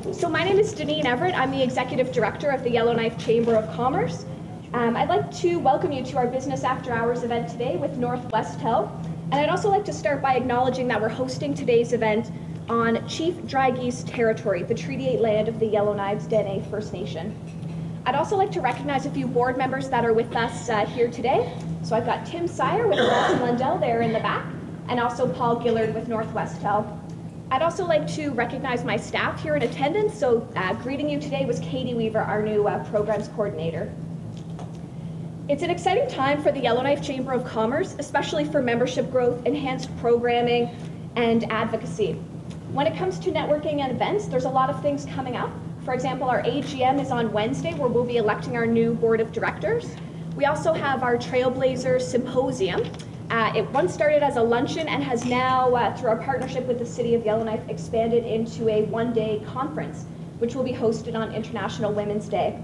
So my name is Deneen Everett. I'm the Executive Director of the Yellowknife Chamber of Commerce. I'd like to welcome you to our Business After Hours event today with NorthwesTel. And I'd also like to start by acknowledging that we're hosting today's event on Chief Dry Geese territory, the Treaty 8 land of the Yellowknive's Deneen First Nation. I'd also like to recognize a few board members that are with us here today. So I've got Tim Sire with Lawson Lundell there in the back, and also Paul Gillard with NorthwesTel. I'd also like to recognize my staff here in attendance. So greeting you today was Katie Weaver, our new programs coordinator. It's an exciting time for the Yellowknife Chamber of Commerce, especially for membership growth, enhanced programming, and advocacy. When it comes to networking and events, there's a lot of things coming up. For example, our AGM is on Wednesday, where we'll be electing our new board of directors. We also have our Trailblazer Symposium. It once started as a luncheon and has now, through our partnership with the City of Yellowknife, expanded into a one-day conference, which will be hosted on International Women's Day.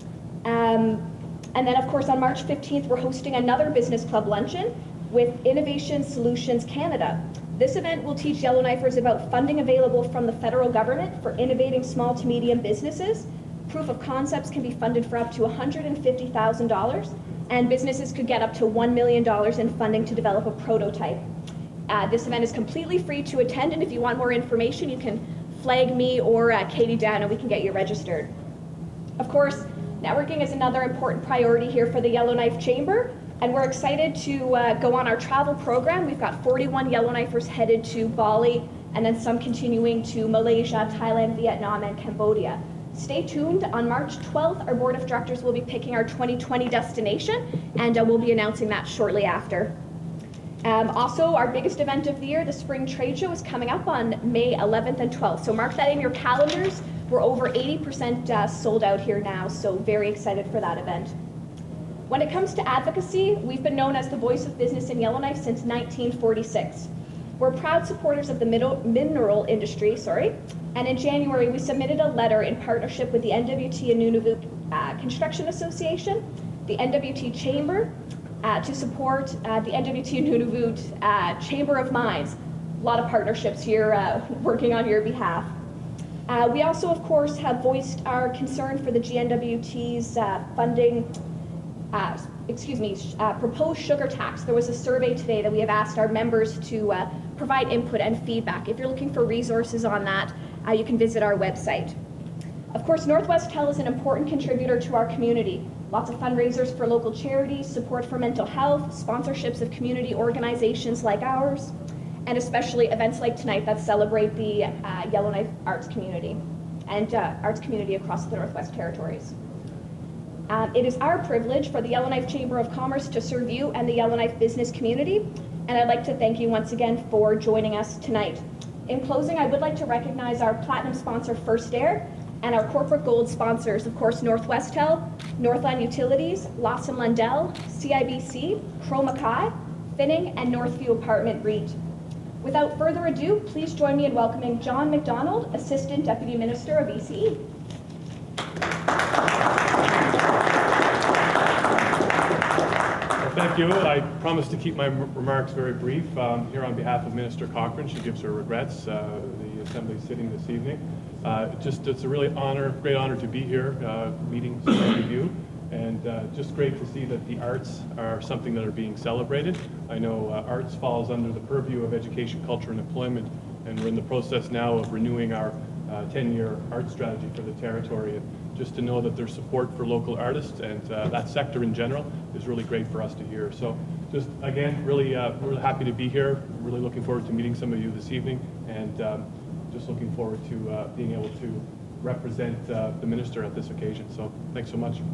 And then, of course, on March 15th, we're hosting another business club luncheon with Innovation Solutions Canada. This event will teach Yellowknifers about funding available from the federal government for innovating small to medium businesses. Proof of concepts can be funded for up to $150,000, and businesses could get up to $1 million in funding to develop a prototype. This event is completely free to attend, and if you want more information, you can flag me or Katie down and we can get you registered. Of course, networking is another important priority here for the Yellowknife Chamber, and we're excited to go on our travel program. We've got 41 Yellowknifers headed to Bali, and then some continuing to Malaysia, Thailand, Vietnam, and Cambodia. Stay tuned. On March 12th, our board of directors will be picking our 2020 destination, and we'll be announcing that shortly after. Also, our biggest event of the year, the Spring Trade Show, is coming up on May 11th and 12th. So mark that in your calendars. We're over 80% sold out here now, so very excited for that event. When it comes to advocacy, we've been known as the voice of business in Yellowknife since 1946. We're proud supporters of the mineral industry, and in January we submitted a letter in partnership with the N.W.T. and Nunavut Construction Association, the N.W.T. Chamber, to support the N.W.T. and Nunavut Chamber of Mines. A lot of partnerships here working on your behalf. We also, of course, have voiced our concern for the G.N.W.T's funding, proposed sugar tax. There was a survey today that we have asked our members to provide input and feedback. If you're looking for resources on that, you can visit our website. Of course, NorthwesTel is an important contributor to our community. Lots of fundraisers for local charities, support for mental health, sponsorships of community organizations like ours, and especially events like tonight that celebrate the Yellowknife arts community and arts community across the Northwest Territories. It is our privilege for the Yellowknife Chamber of Commerce to serve you and the Yellowknife business community, and I'd like to thank you once again for joining us tonight. In closing, I would like to recognize our platinum sponsor, First Air, and our corporate gold sponsors, of course, NorthwesTel, Northland Utilities, Lawson Lundell, CIBC, Crow Mackay, Finning, and Northview Apartment REIT. Without further ado, please join me in welcoming John MacDonald, Assistant Deputy Minister of ECE. Thank you. I promise to keep my remarks very brief. Here on behalf of Minister Cochrane, she gives her regrets. The Assembly sitting this evening. It's a really great honor to be here, meeting so many of you, and just great to see that the arts are something that are being celebrated. I know arts falls under the purview of education, culture, and employment, and we're in the process now of renewing our 10-year art strategy for the territory. And just to know that there's support for local artists and that sector in general is really great for us to hear. So just again, really happy to be here. Really looking forward to meeting some of you this evening, and just looking forward to being able to represent the minister at this occasion. So thanks so much.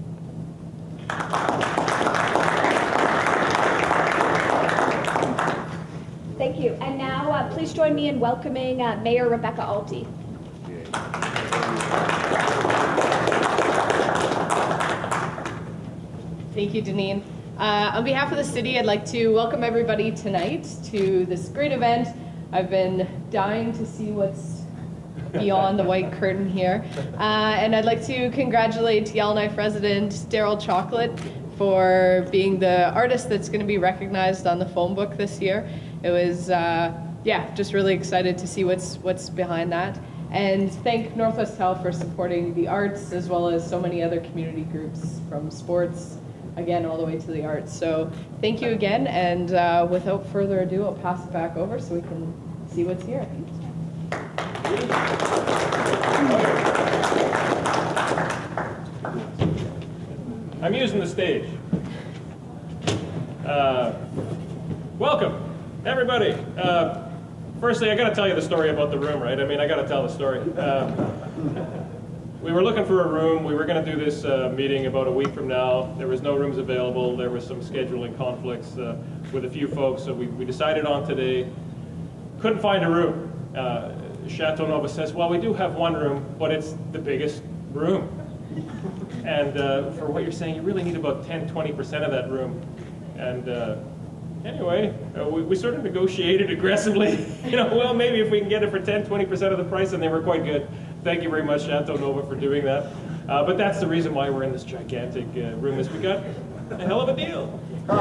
Thank you. And now please join me in welcoming Mayor Rebecca Alty. Thank you, Deneen. On behalf of the city, I'd like to welcome everybody tonight to this great event. I've been dying to see what's beyond the white curtain here. And I'd like to congratulate Yellowknife resident Darrell Chocolate for being the artist that's going to be recognized on the phone book this year. It was, just really excited to see what's behind that. and thank NorthwesTel for supporting the arts as well as so many other community groups, from sports, again, all the way to the arts. So thank you again, and without further ado, I'll pass it back over so we can see what's here. I'm using the stage. Welcome, everybody. Firstly, I got to tell you the story about the room, right? I mean, I got to tell the story. We were looking for a room. We were going to do this meeting about a week from now. There was no rooms available. There was some scheduling conflicts with a few folks, so we decided on today. Couldn't find a room. Chateau Nova says, well, we do have one room, but it's the biggest room. And for what you're saying, you really need about 10–20% of that room. And anyway, we sort of negotiated aggressively. You know, well, maybe if we can get it for 10–20% of the price, and they were quite good. Thank you very much, Chateau Nova, for doing that. But that's the reason why we're in this gigantic room, is we got a hell of a deal.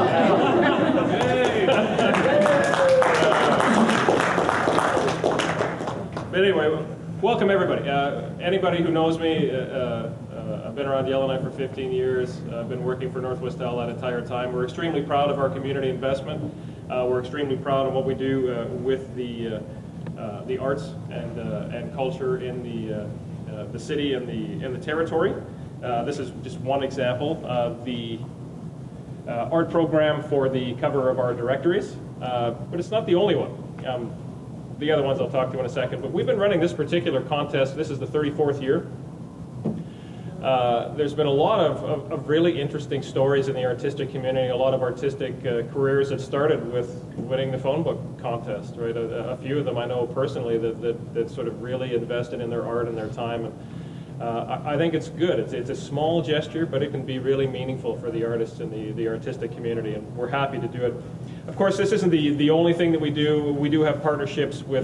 But anyway, welcome everybody. Anybody who knows me, I've been around Yellowknife for 15 years. I've been working for NorthwesTel that entire time. We're extremely proud of our community investment. We're extremely proud of what we do with the arts and culture in the city and the territory. This is just one example of the art program for the cover of our directories, but it's not the only one. The other ones I'll talk to in a second, but we've been running this particular contest. This is the 34th year. There's been a lot of really interesting stories in the artistic community, a lot of artistic careers that started with winning the phone book contest, right? A few of them I know personally that sort of really invested in their art and their time. And I think it's good. It's a small gesture, but it can be really meaningful for the artists in the artistic community, and we're happy to do it. Of course, this isn't the only thing that we do. We do have partnerships with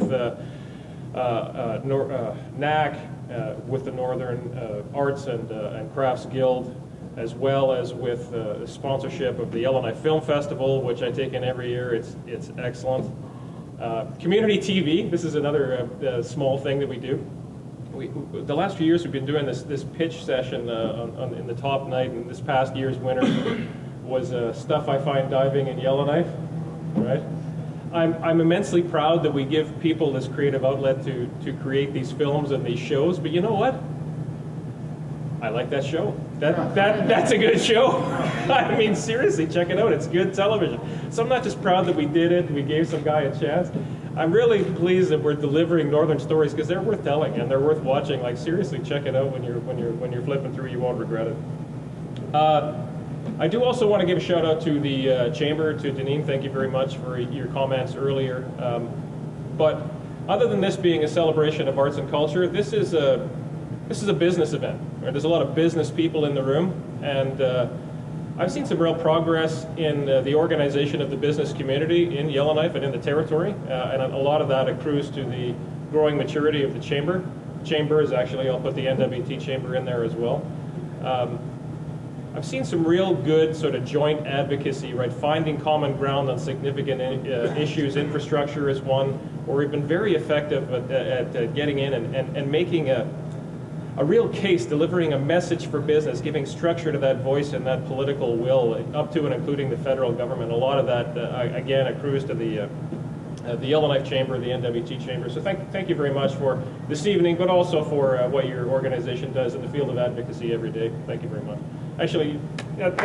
NAC, with the Northern Arts and Crafts Guild, as well as with the sponsorship of the Yellowknife Film Festival, which I take in every year. It's excellent. Community TV, this is another small thing that we do. The last few years we've been doing this pitch session in the top night, and this past year's winner was Stuff I Find Diving in Yellowknife, right? I'm immensely proud that we give people this creative outlet to create these films and these shows, but you know what? I like that show. That's a good show. I mean, seriously, check it out. It's good television. So I'm not just proud that we did it, we gave some guy a chance. I'm really pleased that we're delivering Northern stories, because they're worth telling and they're worth watching. Like, seriously, check it out when you're flipping through. You won't regret it. I do also want to give a shout out to the Chamber, to Deneen. Thank you very much for your comments earlier. But other than this being a celebration of arts and culture, this is a business event. Right? There's a lot of business people in the room, and I've seen some real progress in the organization of the business community in Yellowknife and in the territory, and a lot of that accrues to the growing maturity of the Chamber. Chamber is actually, I'll put the N.W.T. Chamber in there as well. I've seen some real good sort of joint advocacy, right? Finding common ground on significant issues. Infrastructure is one where we've been very effective at getting in and making a real case, delivering a message for business, giving structure to that voice and that political will, up to and including the federal government. A lot of that, again, accrues to the Yellowknife Chamber, the N.W.T. Chamber. So thank you very much for this evening, but also for what your organization does in the field of advocacy every day. Thank you very much. Actually, that's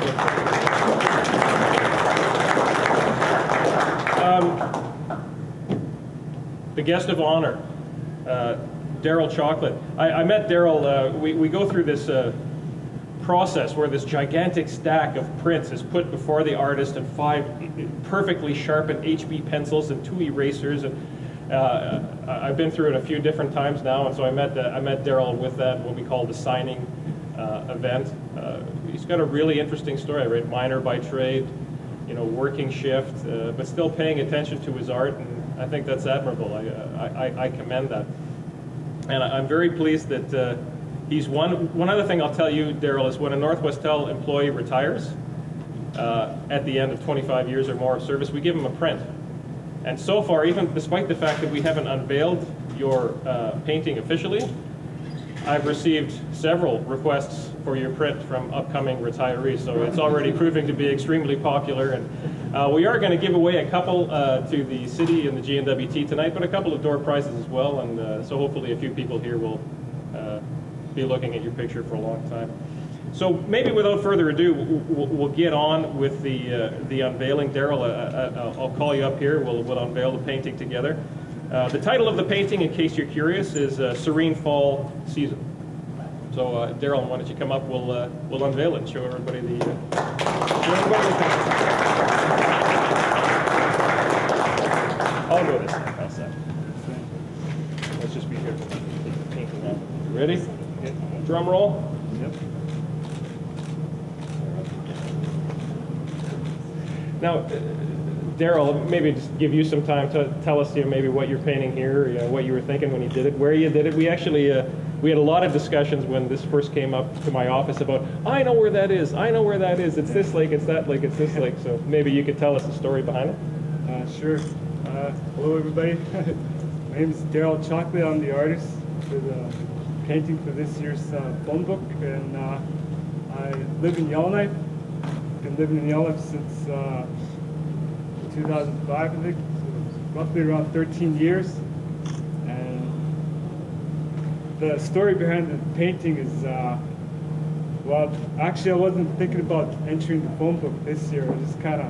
the guest of honor, Darrell Chocolate. I met Darrell. We go through this process where this gigantic stack of prints is put before the artist, and 5 perfectly sharpened HB pencils and 2 erasers. And I've been through it a few different times now, and so I met Darrell with that, what we call the signing event. He's got a really interesting story, right? Miner by trade, you know, working shift, but still paying attention to his art, and I think that's admirable. I commend that. And I'm very pleased that he's one other thing I'll tell you, Darrell, is when a NorthwesTel employee retires at the end of 25 years or more of service, we give him a print. And so far, even despite the fact that we haven't unveiled your painting officially. I've received several requests for your print from upcoming retirees, so it's already proving to be extremely popular. And we are going to give away a couple to the city and the G.N.W.T tonight, but a couple of door prizes as well, and so hopefully a few people here will be looking at your picture for a long time. So maybe without further ado, we'll get on with the unveiling. Darrell, I'll call you up here. We'll unveil the painting together. The title of the painting, in case you're curious, is Serene Fall Season. So Darrell, why don't you come up? We'll unveil it and show everybody the painting. I'll go this way. How's that? Let's just be here for the painting now. Ready? Yep. Drum roll. Yep. Now, Darrell, maybe just give you some time to tell us, maybe what you're painting here, what you were thinking when you did it, where you did it. We actually we had a lot of discussions when this first came up to my office about, I know where that is, I know where that is. It's this lake, it's that lake, it's this lake. So maybe you could tell us the story behind it. Sure. Hello, everybody. My name is Darrell Chocolate. I'm the artist for the painting for this year's phone book, and I live in Yellowknife. Been living in Yellowknife since 2005, I think, so roughly around 13 years. And the story behind the painting is, well, actually I wasn't thinking about entering the phone book this year. I just kind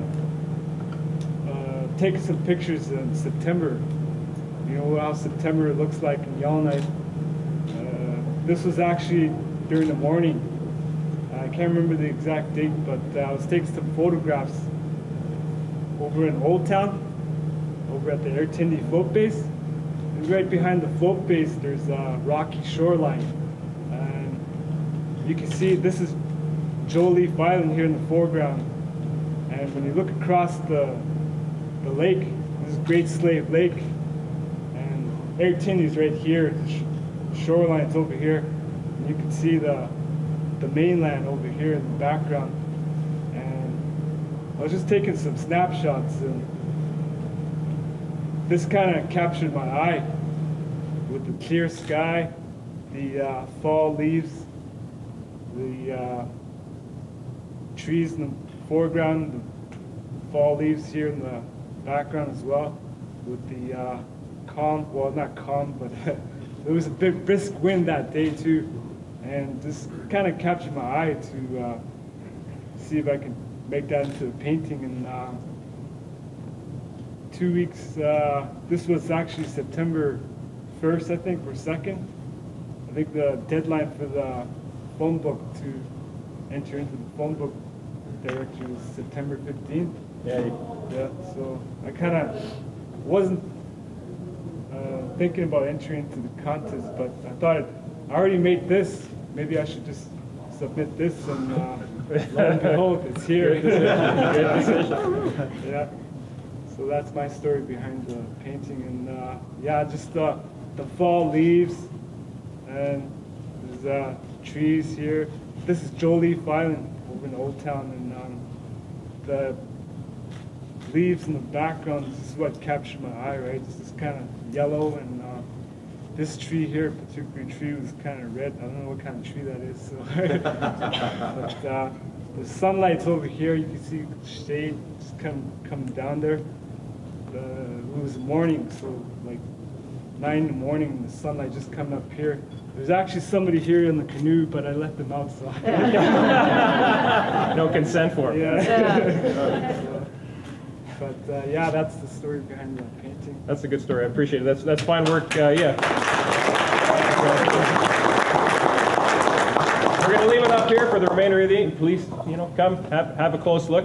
of taking some pictures in September. You know how September looks like in Yellowknife. This was actually during the morning. I can't remember the exact date, but I was taking some photographs over in Old Town, over at the Air Tindy float base. And right behind the float base, there's a rocky shoreline. And you can see this is Joliffe Island here in the foreground. And when you look across the lake, this is Great Slave Lake. And Air Tindy's right here, the shoreline's over here. And you can see the mainland over here in the background. And I was just taking some snapshots, and this kind of captured my eye with the clear sky, the fall leaves, the trees in the foreground, the fall leaves here in the background as well, with the calm, well, not calm, but there was a big brisk wind that day too. And this kind of captured my eye to see if I could make that into a painting in 2 weeks. This was actually September 1st, I think, or 2nd. I think the deadline for the phone book to enter into the phone book directory was September 15th. Yeah, so I kind of wasn't thinking about entering into the contest, but I thought I already made this. Maybe I should just submit this, and lo and behold, it's here. Yeah. So that's my story behind the painting, and yeah, just the fall leaves, and there's trees here. This is Joliffe Island over in Old Town, and the leaves in the background. This is what captured my eye, right? This is kind of yellow, and this tree here, particular tree, was kind of red. I don't know what kind of tree that is. So but the sunlight's over here. You can see the shade just coming down there. It was morning, so like 9 in the morning, the sunlight just coming up here. There's actually somebody here in the canoe, but I let them out, so no consent for it. Yeah. But yeah, that's the story behind the painting. That's a good story. I appreciate it. That's fine work. Yeah. We're going to leave it up here for the remainder of the evening. Please, come have a close look.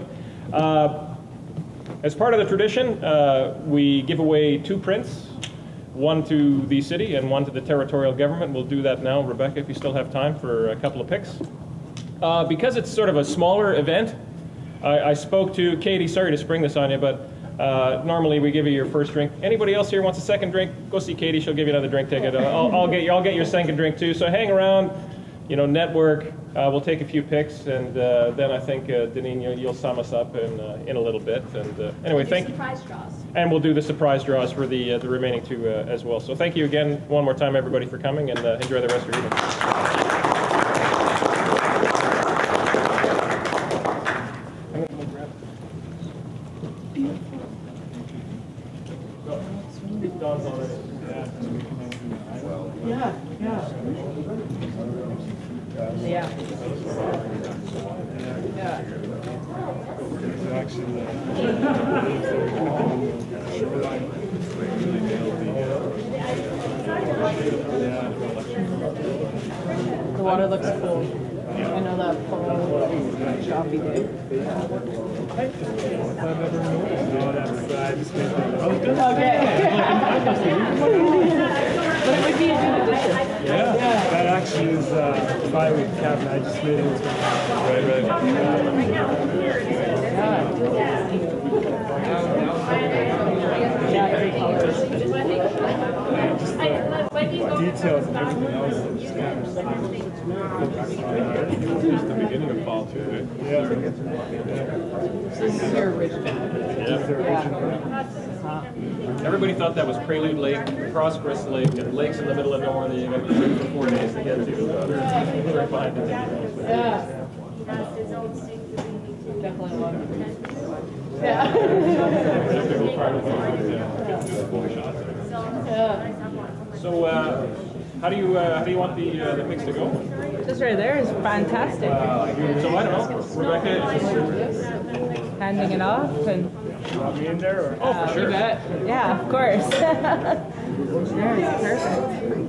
As part of the tradition, we give away 2 prints, one to the city and one to the territorial government. We'll do that now. Rebecca, if you still have time for a couple of picks. Because it's sort of a smaller event, I spoke to Katie, sorry to spring this on you, but normally we give you your first drink. Anybody else here wants a second drink? Go see Katie, she'll give you another drink ticket. I'll get your second drink too. So hang around, network. We'll take a few pics, and then I think, Deneen, you'll sum us up in a little bit. And anyway, thank you. Surprise draws. And we'll do the surprise draws for the remaining two as well. So thank you again one more time, everybody, for coming, and enjoy the rest of your evening. Yeah. It's actually The water looks cool. I know that choppy day. Okay. But it would be a good addition. Yeah, that actually is a 5-week cabinet. I just made it into details and everything else. Just kind of It's the beginning of fall too, right? yeah. This is your original. Everybody thought that was Prelude Lake, Prosperous Lake, and lakes in the middle of nowhere that you got to wait for 4 days to get to. Right behind it. Yeah. Definitely a lot of food. Yeah. So, how do you want the mix to go? This right there is fantastic. So I don't know, Rebecca. Handing it off and Want me in there? Or? Oh, for sure. yeah, of course. Perfect.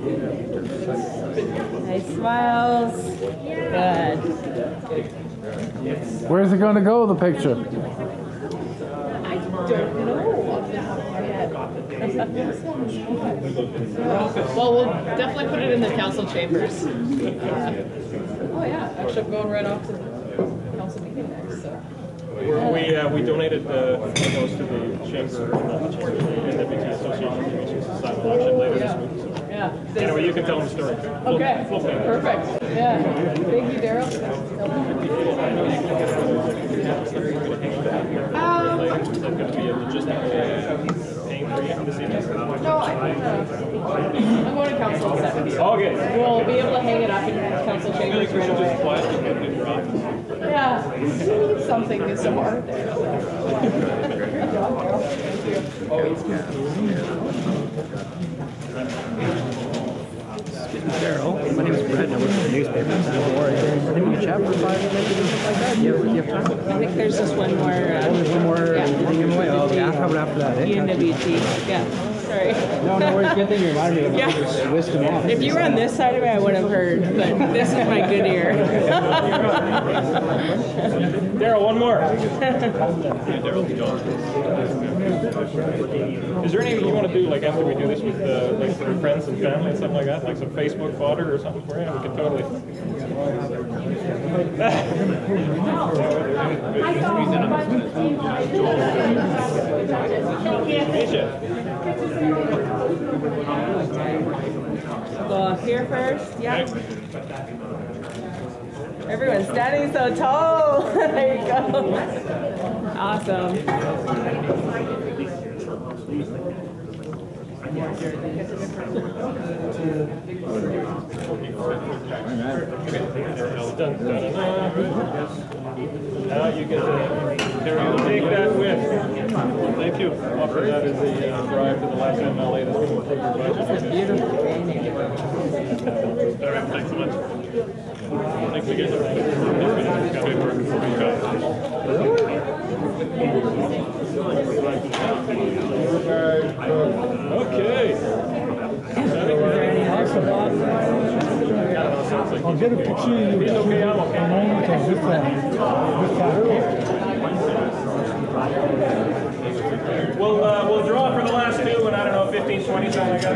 Nice smiles. Good. Where's it going to go, the picture? Don't know. Well, we'll definitely put it in the council chambers. Oh yeah, actually I'm going right off to the council meeting next. So. We donated those to the chamber, the NWT Association Society later this week. So. Yeah. Anyway, you can tell them the story. Okay. Perfect. Yeah. Thank you, Darrell. Is that going to be a logistical pain for you this evening? No, I'm going to council at 7. Okay. We'll be able to hang it up in council chambers right away. Yeah. Something is so hard there. Darrell, my name is Brett, and I work for the newspaper. Maybe you chat for 5 minutes or something like that? Do you have time? I think there's just one more. One more thing in the way? Oh, yeah, how about after that? G.N.W.T. Yeah. Sorry. No worries. Good thing you reminded me of Yeah. just whisked them off. If you were on this side of me, I would have heard, but this is my good ear. Darrell, one more. Is there anything you want to do, like after we do this with like for your friends and family and stuff like that, like some Facebook fodder or something for you? We could totally. Go here first. Yeah. Everyone's standing so tall. There you go. Awesome. Now you get to take that with. Thank you. Offer that as the drive to the last MLA that's going to improve your budget. All right, thanks so much. Thanks again. Okay. I'll get a picture of you. He's okay, I'm okay. We'll draw for the last two in, I don't know, 15, 20, something like that.